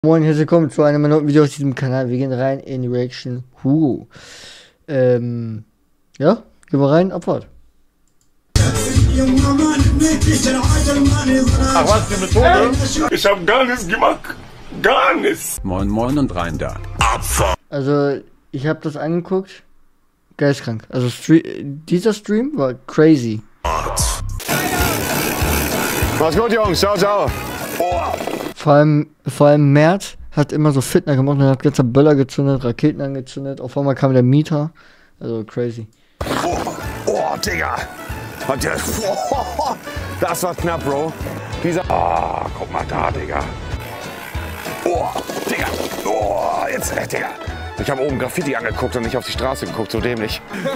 Moin, herzlich willkommen zu einem neuen Video auf diesem Kanal. Wir gehen rein in Reaction Hugo. Ja, gehen wir rein, Abfahrt. Ach was, die Methode? Ich hab gar nichts gemacht. Gar nichts. Moin Moin und rein da. Abfahrt. Also, ich habe das angeguckt. Geistkrank. Also, dieser Stream war crazy. Mach's gut, Jungs. Ciao, ciao. Oh. Vor allem Mert hat immer so Fitner gemacht und hat ganze Böller gezündet, Raketen angezündet. Auf einmal kam der Mieter. Also crazy. Oh, Digga. Das war knapp, Bro. Dieser. Oh, guck mal da, Digga. Oh, Digga. Oh, jetzt, Digga. Ich habe oben Graffiti angeguckt und nicht auf die Straße geguckt, so dämlich.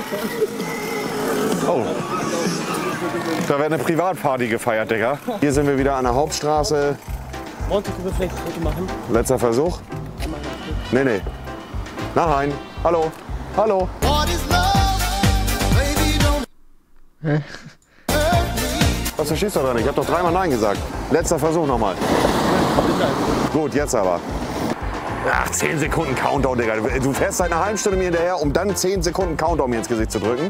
Oh. Da wird eine Privatparty gefeiert, Digga. Hier sind wir wieder an der Hauptstraße. Monte, können wir vielleicht ein Foto machen? Letzter Versuch. Nee. Nein. Hallo. Hallo. Hä? Was verstehst du da dran? Ich hab doch dreimal Nein gesagt. Letzter Versuch nochmal. Gut, jetzt aber. Ach, 10 Sekunden Countdown, Digga. Du fährst seit einer halben Stunde mir hinterher, um dann 10 Sekunden Countdown mir ins Gesicht zu drücken.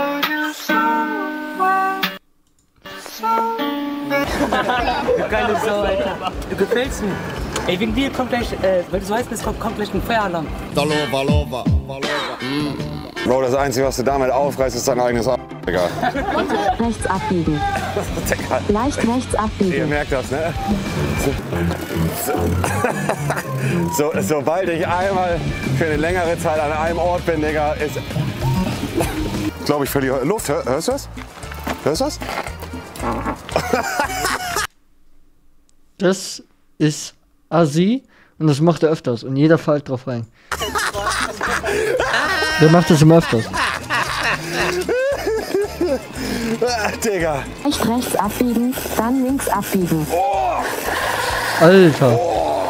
Du geile Sau, Alter. Du gefällst mir. Ey, wegen dir kommt gleich, weil du so heißt bist, kommt gleich ein Feueralarm. Bro, das Einzige, was du damit aufreißt, ist dein eigenes Auto, Digga. Rechts abbiegen. Digga. Leicht rechts Ihr abbiegen. merkt das, ne? Sobald ich einmal für eine längere Zeit an einem Ort bin, Digga, ist... Ich glaube, ich verliere Luft. Hörst du das? Hörst du das? Das ist Assi und das macht er öfters und jeder fällt drauf rein. Der macht das immer öfters. Digga. Leicht rechts abbiegen, dann links abbiegen. Alter.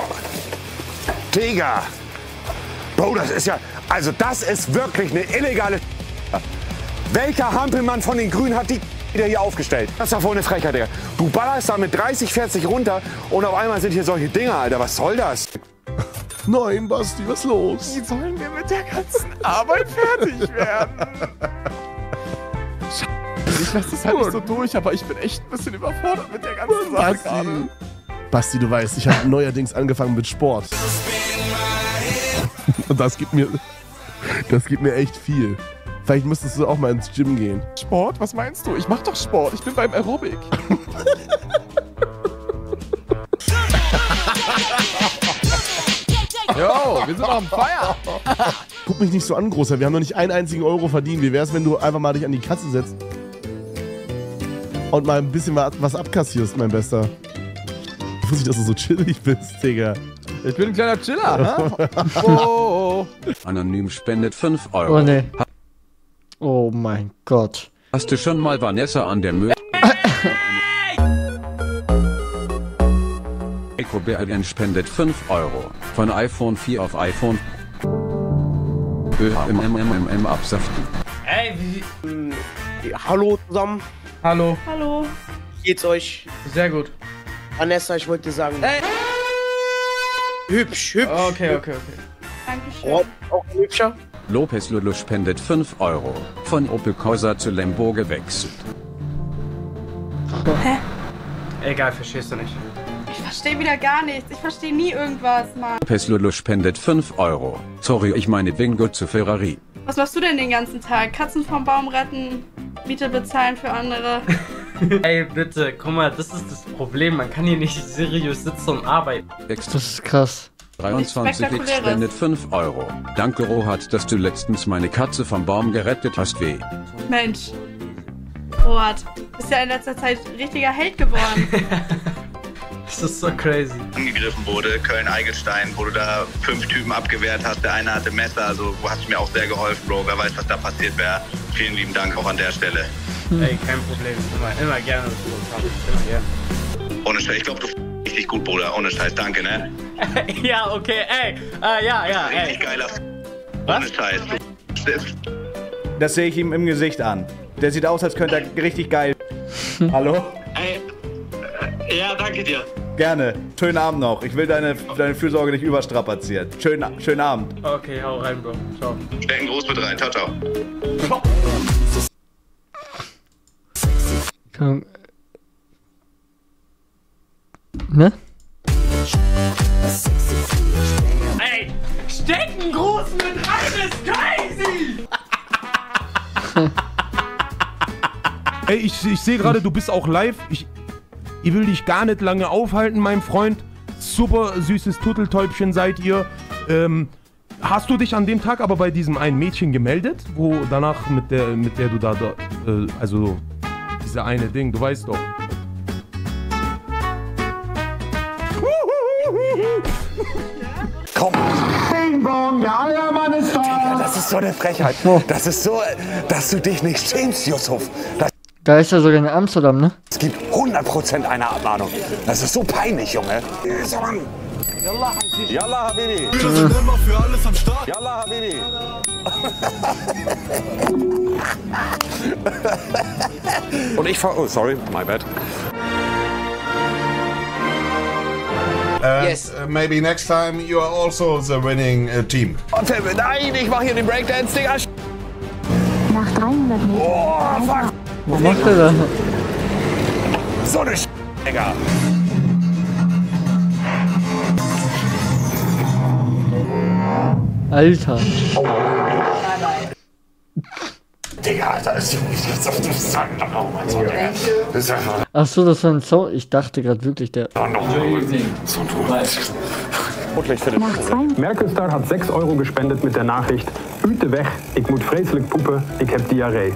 Digga. Bro, das ist ja... Also das ist wirklich eine illegale... Welcher Hampelmann von den Grünen hat die wieder hier aufgestellt? Das ist doch wohl eine Frechheit, Digga. Du ballerst da mit 30, 40 runter und auf einmal sind hier solche Dinger, Alter. Was soll das? Nein, Basti, was ist los? Wie sollen wir mit der ganzen Arbeit fertig werden? Ich lasse das halt nicht so durch, aber ich bin echt ein bisschen überfordert mit der ganzen Sache gerade. Basti, du weißt, ich habe neuerdings angefangen mit Sport. Und das gibt mir echt viel. Vielleicht müsstest du auch mal ins Gym gehen. Sport? Was meinst du? Ich mach doch Sport. Ich bin beim Aerobic. Jo, wir sind auf dem Feier. Guck mich nicht so an, Großer. Wir haben noch nicht einen einzigen Euro verdient. Wie wär's, wenn du einfach mal dich an die Kasse setzt und mal ein bisschen was abkassierst, mein Bester? Ich wusste nicht, dass du so chillig bist, Digga. Ich bin ein kleiner Chiller, ne? Oh. Anonym spendet 5 Euro. Oh ne. Oh mein Gott. Hast du schon mal Vanessa an der Müll? Eko BRN spendet 5 Euro. Von iPhone 4 auf iPhone. Absaften. Ey, hallo zusammen. Hallo. Hallo. Wie geht's euch? Sehr gut. Vanessa, ich wollte dir sagen. Hey. Hübsch. Okay. Dankeschön. Auch ein hübscher? Lopez Lulu spendet 5 Euro. Von Opel Corsa zu Lambo gewechselt. Hä? Egal, verstehst du nicht. Ich verstehe wieder gar nichts. Ich verstehe nie irgendwas, Mann. Lopez Lulu spendet 5 Euro. Sorry, ich meine Bingo zu Ferrari. Was machst du denn den ganzen Tag? Katzen vom Baum retten, Miete bezahlen für andere. Ey, bitte, guck mal, das ist das Problem. Man kann hier nicht seriös sitzen und arbeiten. Das ist krass. 23x spendet 5 Euro. Danke, Rohat, dass du letztens meine Katze vom Baum gerettet hast. Weh. Mensch. Rohat, bist ja in letzter Zeit richtiger Held geworden. Das ist so crazy. Angegriffen wurde, Köln-Eigelstein, wo du da 5 Typen abgewehrt hast. Der eine hatte Messer, also du hast mir auch sehr geholfen, Bro. Wer weiß, was da passiert wäre. Vielen lieben Dank auch an der Stelle. Ey, kein Problem. Immer gerne. Immer gerne. Ohne Scheiß, ich glaube, du richtig gut, Bruder. Ohne Scheiß, danke, ne? Ja, okay, ey. Ja, ey. Richtig geiler Ohne Scheiß. Das sehe ich ihm im Gesicht an. Der sieht aus, als könnte er richtig geil. Hallo? Ey, ja, danke dir. Gerne. Schönen Abend noch. Ich will deine Fürsorge nicht überstrapazieren. Schönen Abend. Okay, hau rein, Bro. Ciao. Steck einen Gruß mit rein. Ciao, ciao. Komm. Ne? Ey, steck einen Gruß mit rein, ist crazy! Ey, ich sehe gerade, du bist auch live. Ich will dich gar nicht lange aufhalten, mein Freund. Super süßes Turteltäubchen seid ihr. Hast du dich an dem Tag aber bei diesem einen Mädchen gemeldet, wo danach mit der du da also diese eine Ding, du weißt doch. Komm. Bing bong, der Eiermann ist da. Digga, das ist so eine Frechheit. Das ist so, dass du dich nicht schämst, Yusuf. Da ist er sogar in Amsterdam, ne? Es gibt 100% eine Abmahnung. Das ist so peinlich, Junge. Yalla, Habibi. Wir sind immer für alles am Start. Yalla, Habibi. Und ich fahr... Oh, sorry, my bad. Yes. Maybe next time you are also the winning team. Nein, ich mach hier den Breakdance, Digga. Nach 300 Metern. Oh, fuck. Was macht er da? So eine Digga. Alter. Digga, Alter, ist jetzt auf dem Sack. Oh mein Gott, Digga. Das ist einfach... Achso, das war ein Song. Ich dachte gerade wirklich, der... Merkelstar hat 6 Euro gespendet mit der Nachricht: Ute weg, ik moet vreselijk poepen, ik heb Diarree.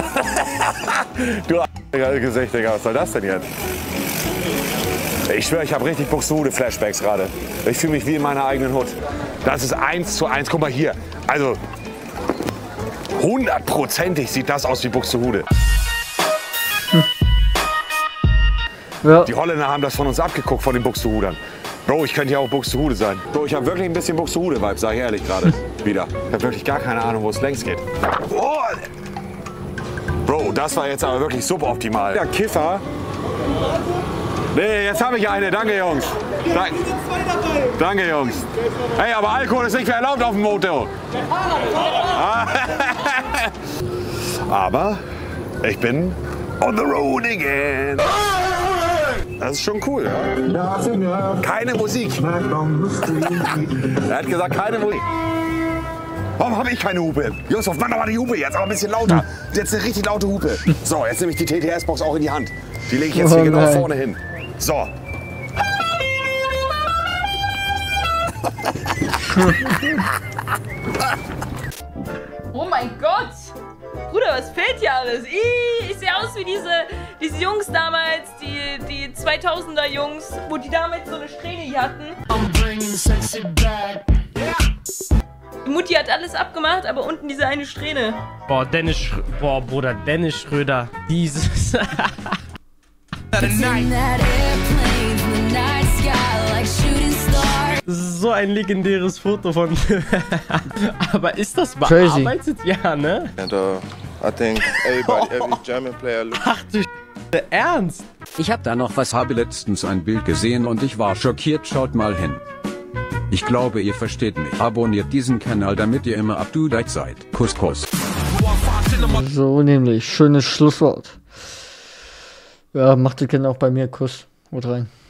Du Gesicht, Digga, was soll das denn jetzt? Ich schwöre, ich habe richtig Buxtehude-Flashbacks gerade. Ich fühle mich wie in meiner eigenen Hut. Das ist 1:1. Guck mal hier. Also, 100%ig sieht das aus wie Buxtehude. Ja. Die Holländer haben das von uns abgeguckt, von den Buxtehudern. Bro, ich könnte ja auch Buxtehude sein. Bro, ich habe wirklich ein bisschen Buxtehude-Vibe, sag ich ehrlich gerade. Wieder. Ich habe wirklich gar keine Ahnung, wo es längst geht. Oh. Bro, das war jetzt aber wirklich suboptimal. Der Kiffer. Nee, jetzt habe ich eine. Danke, Jungs. Danke, Jungs. Hey, aber Alkohol ist nicht mehr erlaubt auf dem Motor. Aber ich bin on the road again. Das ist schon cool, ja? Keine Musik. Er hat gesagt, keine Musik. Warum habe ich keine Hupe? Yusuf, mach doch mal die Hupe jetzt, aber ein bisschen lauter. Jetzt eine richtig laute Hupe. So, jetzt nehme ich die TTS-Box auch in die Hand. Die lege ich jetzt hier genau vorne hin. So. Oh mein Gott! Bruder, was fehlt hier alles? Ich sehe aus wie diese Jungs damals, die 2000er Jungs, wo die damals so eine Strähne hier hatten. Die Mutti hat alles abgemacht, aber unten diese eine Strähne. Boah, Bruder, Dennis Schröder. Dieses... So ein legendäres Foto von... Aber ist das bearbeitet? Ja, ne? And I think every German player looks... Ach du Ernst? Ich hab da noch was, habe letztens ein Bild gesehen und ich war schockiert, schaut mal hin. Ich glaube, ihr versteht mich. Abonniert diesen Kanal, damit ihr immer up to date seid. Kuss, Kuss. So nämlich, schönes Schlusswort. Ja, macht ihr gerne auch bei mir Kuss. Haut rein.